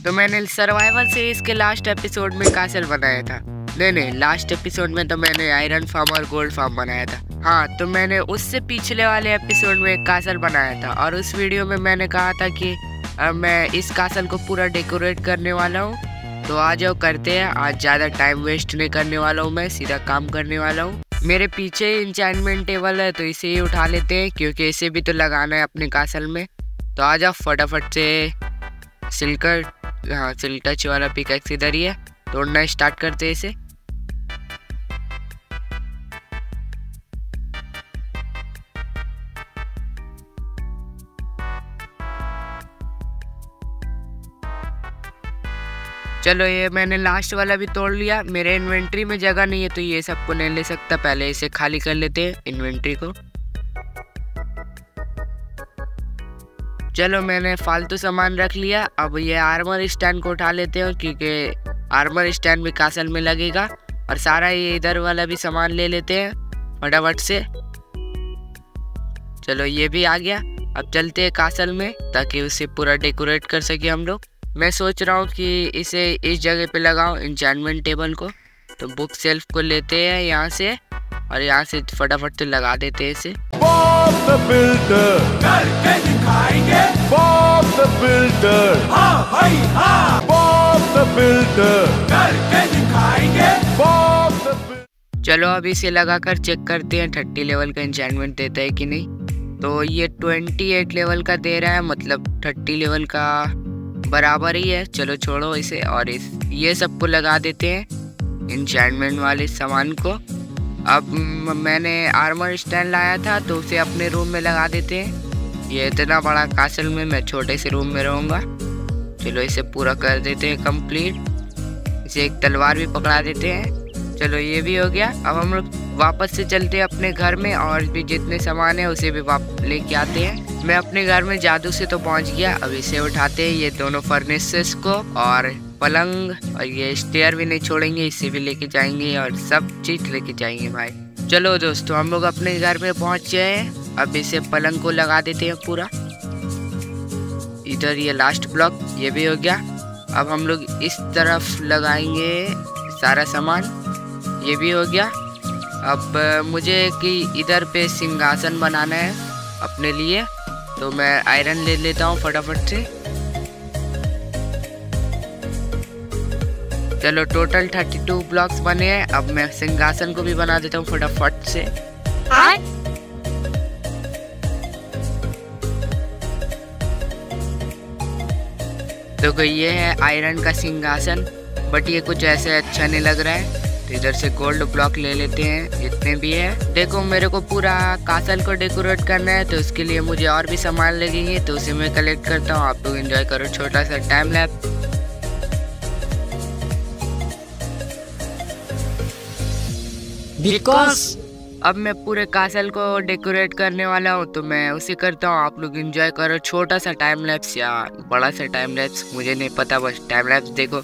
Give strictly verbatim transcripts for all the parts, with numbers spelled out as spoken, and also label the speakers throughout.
Speaker 1: तो मैंने सर्वाइवल से इसके लास्ट एपिसोड में कासल बनाया था। नहीं नहीं लास्ट एपिसोड में तो मैंने आयरन फार्म और गोल्ड फार्म बनाया था। हाँ, तो मैंने उससे पिछले वाले एपिसोड में कासल बनाया था और उस वीडियो में मैंने कहा था कि अब मैं इस कासल को पूरा डेकोरेट करने वाला हूँ। तो आ जाओ करते हैं। आज ज़्यादा टाइम वेस्ट नहीं करने वाला हूँ, मैं सीधा काम करने वाला हूँ। मेरे पीछे ही इंचेंटमेंट टेबल है तो इसे ही उठा लेते हैं क्योंकि इसे भी तो लगाना है अपने कासल में। तो आ जाओ फटाफट से सिल्कर, हाँ सिल्क टच वाला पिकैक्स इधर ही है, तोड़ना स्टार्ट करते हैं इसे। चलो ये मैंने लास्ट वाला भी तोड़ लिया। मेरे इन्वेंट्री में जगह नहीं है तो ये सबको नहीं ले सकता, पहले इसे खाली कर लेते हैं इन्वेंट्री को। चलो मैंने फालतू सामान रख लिया। अब ये आर्मर स्टैंड को उठा लेते हैं क्योंकि आर्मर स्टैंड भी कासल में लगेगा। और सारा ये इधर वाला भी सामान ले लेते हैं फटाफट से। चलो ये भी आ गया। अब चलते हैं कासल में ताकि उसे पूरा डेकोरेट कर सके हम लोग। मैं सोच रहा हूँ कि इसे इस जगह पे लगाऊं इंचेंटमेंट टेबल को। तो बुक शेल्फ को लेते हैं यहाँ से और यहाँ से फटाफट से लगा देते हैं इसे।
Speaker 2: बॉब द बिल्डर करके दिखाएंगे। बॉब द बिल्डर हाँ भाई हाँ। बॉब द बिल्डर करके दिखाएंगे। Bob the Builder.
Speaker 1: चलो अब इसे लगाकर चेक करते हैं थर्टी लेवल का इंचेंटमेंट देता है कि नहीं। तो ये ट्वेंटी एट लेवल का दे रहा है, मतलब थर्टी लेवल का बराबर ही है। चलो छोड़ो इसे और इस ये सबको लगा देते हैं इंचेंटमेंट वाले सामान को। अब मैंने आर्मर स्टैंड लाया था तो उसे अपने रूम में लगा देते हैं। ये इतना बड़ा कासल में मैं छोटे से रूम में रहूँगा। चलो इसे पूरा कर देते हैं कंप्लीट। इसे एक तलवार भी पकड़ा देते हैं। चलो ये भी हो गया। अब हम लोग वापस से चलते हैं अपने घर में और भी जितने सामान है उसे भी वापस लेके आते हैं। मैं अपने घर में जादू से तो पहुंच गया। अब इसे उठाते हैं, ये दोनों फर्नेसेस को और पलंग और ये स्टेयर भी नहीं छोड़ेंगे, इसे भी लेके जाएंगे और सब चीज लेके जाएंगे भाई। चलो दोस्तों हम लोग अपने घर में पहुंच गए हैं। अब इसे पलंग को लगा देते हैं पूरा। इधर ये लास्ट ब्लॉक ये भी हो गया। अब हम लोग इस तरफ लगाएंगे सारा सामान, ये भी हो गया। अब मुझे कि इधर पे सिंहासन बनाना है अपने लिए, तो मैं आयरन ले लेता हूँ फटाफट से। चलो टोटल थर्टी टू ब्लॉक्स बने हैं। अब मैं सिंहासन को भी बना देता हूँ फटाफट से। तो ये है आयरन का सिंहासन, बट ये कुछ ऐसे अच्छा नहीं लग रहा है। तो इधर से गोल्ड ब्लॉक ले लेते हैं जितने भी है। देखो मेरे को पूरा कासल को डेकोरेट करना है तो उसके लिए मुझे और भी सामान लगेंगे, तो उसे मैं कलेक्ट करता हूँ। आप लोग एंजॉय करो छोटा सा टाइम लैप। बिकॉज अब मैं पूरे कासल को डेकोरेट करने वाला हूँ तो मैं उसे करता हूँ। आप लोग एंजॉय करो छोटा सा टाइम लैप्स या बड़ा सा टाइम लैप्स, मुझे नहीं पता, बस टाइम लैप्स देखो।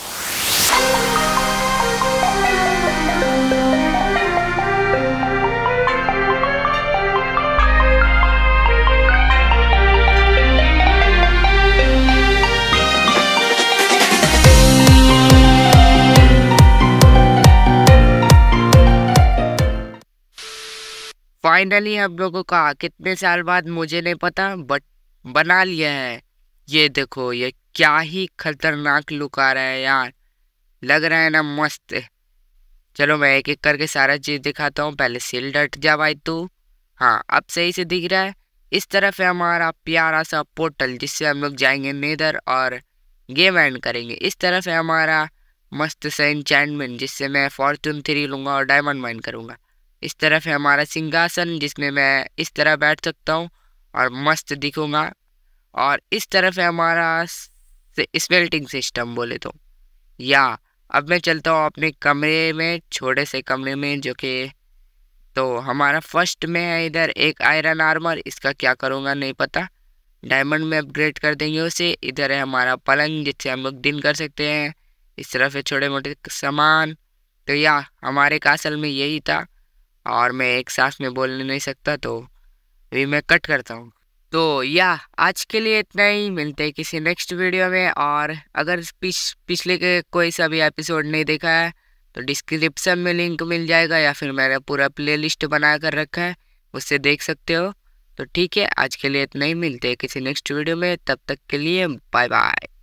Speaker 1: फाइनली हम लोगों का कितने साल बाद मुझे नहीं पता बट बना लिया है। ये देखो ये क्या ही खतरनाक लुक आ रहा है यार, लग रहा है ना मस्त। चलो मैं एक एक करके सारा चीज दिखाता हूँ। पहले सिल डट जा भाई तू। हाँ अब सही से दिख रहा है। इस तरफ है हमारा प्यारा सा पोर्टल जिससे हम लोग जाएंगे नेदर और गेम एंड करेंगे। इस तरफ है हमारा मस्त सा एन्चेंटमेंट जिससे मैं फॉर्चून थ्री लूंगा और डायमंड माइन करूंगा। इस तरफ है हमारा सिंहासन जिसमें मैं इस तरह बैठ सकता हूँ और मस्त दिखूंगा। और इस तरफ है हमारा स्मेल्टिंग सिस्टम बोले तो। या अब मैं चलता हूँ अपने कमरे में, छोटे से कमरे में, जो कि तो हमारा फर्स्ट में है इधर एक आयरन आर्मर। इसका क्या करूँगा नहीं पता, डायमंड में अपग्रेड कर देंगे उसे। इधर है हमारा पलंग जिससे हम लोग दिन कर सकते हैं। इस तरफ है छोटे मोटे सामान। तो या हमारे कासल में यही था और मैं एक सांस में बोलने नहीं सकता तो अभी मैं कट करता हूँ। तो या आज के लिए इतना ही, मिलते हैं किसी नेक्स्ट वीडियो में। और अगर पिछ पिछले के कोई सा भी एपिसोड नहीं देखा है तो डिस्क्रिप्शन में लिंक मिल जाएगा, या फिर मैंने पूरा प्लेलिस्ट बना कर रखा है, उससे देख सकते हो। तो ठीक है, आज के लिए इतना ही, मिलते हैं किसी नेक्स्ट वीडियो में, तब तक के लिए बाय बाय।